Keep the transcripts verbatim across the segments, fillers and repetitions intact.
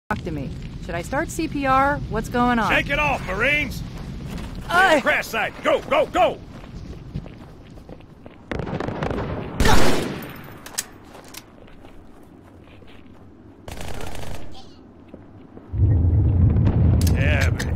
Talk to me. Should I start C P R? What's going on? Shake it off, Marines! I... Crash site! Go, go, go! Yeah, baby.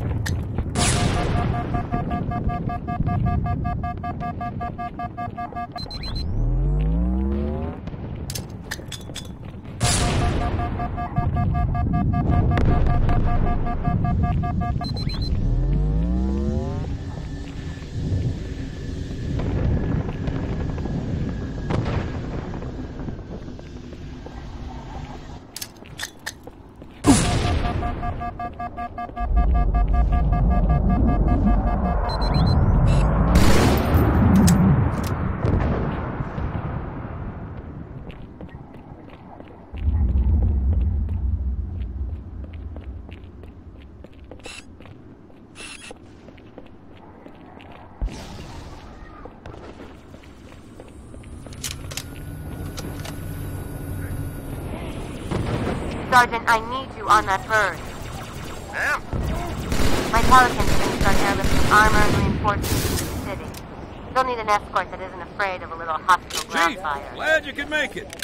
Sergeant, I need you on that bird. Ma'am? My Pelicans are going to start airlifting armor and reinforcements into the city. You'll need an escort that isn't afraid of a little hostile ground Chief, fire. glad you could make it.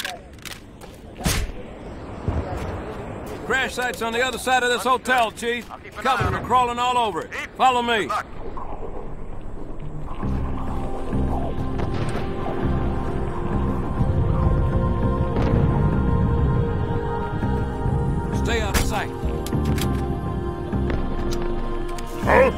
Crash site's on the other side of this hotel, Chief. Covenant are crawling all over it. Follow me. Stay out of sight. Huh?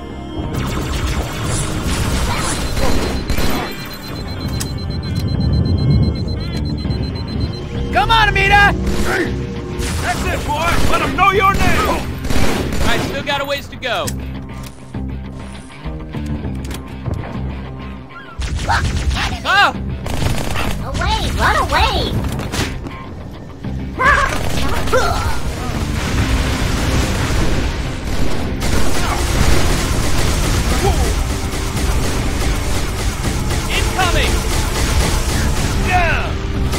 Come on, Amita! Hey. That's it, boy! Let them know your name! All right, still got a ways to go. Oh! Away! Run away! Incoming! Down!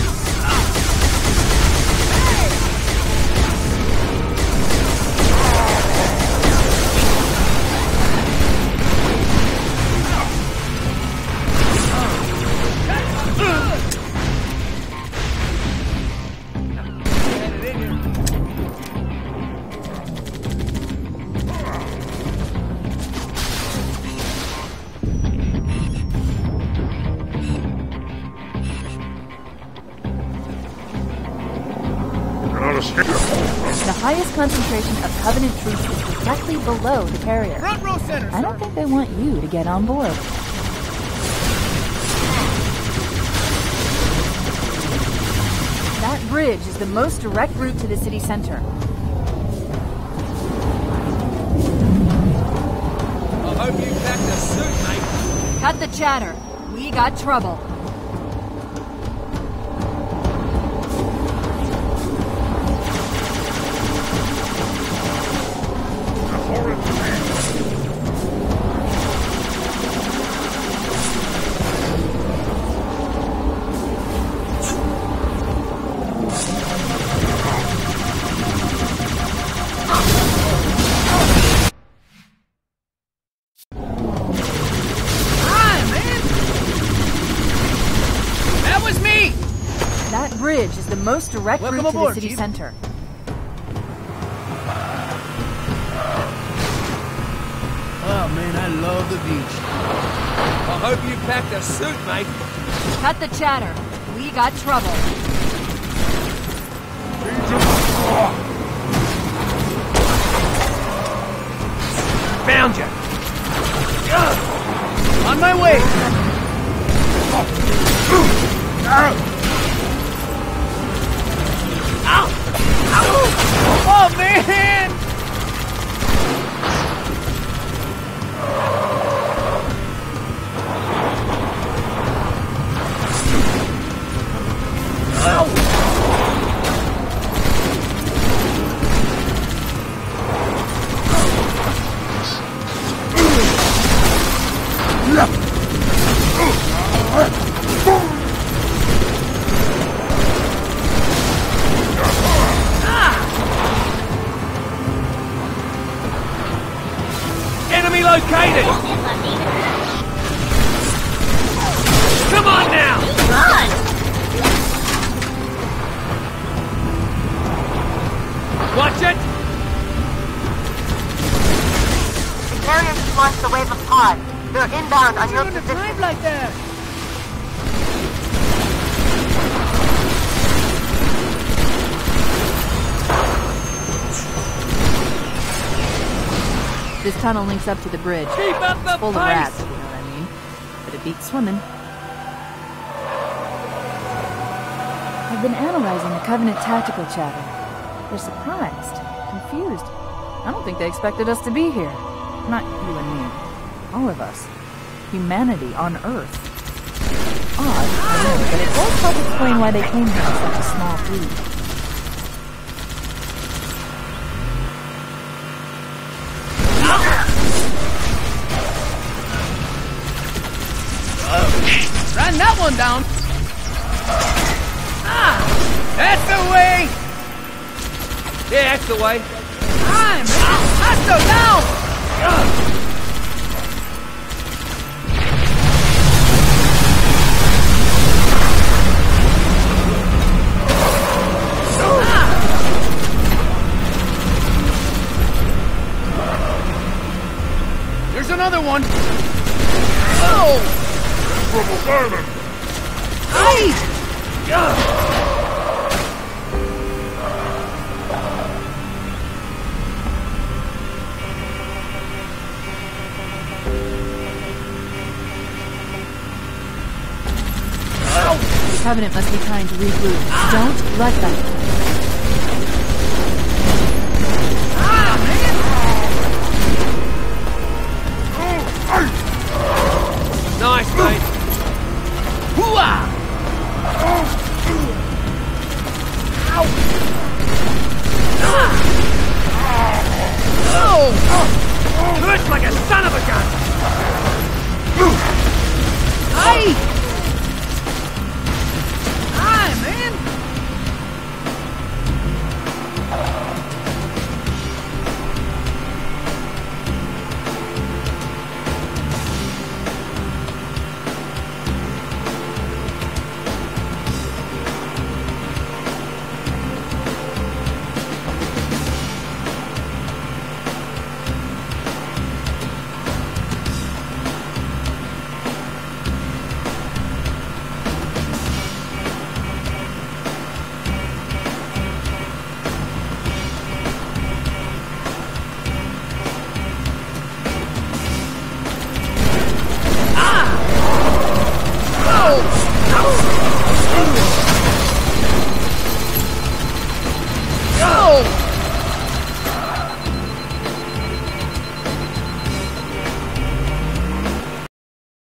The highest concentration of Covenant troops is directly below the carrier. Front row center, I don't think they want you to get on board. That bridge is the most direct route to the city center. I hope you packed a suit, mate. Cut the chatter. We got trouble. Bridge is the most direct Welcome route to aboard, the city Chief. center. Oh man, I love the beach. I hope you packed a suit, mate. Cut the chatter. We got trouble. Found you. On my way. Oh, man! Ow! Enemy located! Come on now! Run! Watch it! The carrier just launched a wave of pods. They're inbound on your position. Drive like that! This tunnel links up to the bridge. Keep up the It's full of pace! rats, if you know what I mean. But it beats swimming. I've been analyzing the Covenant tactical chatter. They're surprised, confused. I don't think they expected us to be here. Not you and me. All of us. Humanity on Earth. Odd, I know, but it does help explain why they came here in such a small fleet. Ran that one down! Ah! That's the way! Yeah, that's the way. Time! Hostile down! Ugh. There's another one! Oh! Aye! Ugh. The Covenant must be trying to regroup. Don't let them. Ah, man! Nice, mate. Hooah! Ow! Ah! Oh! Hurts like a son of a gun! Aye!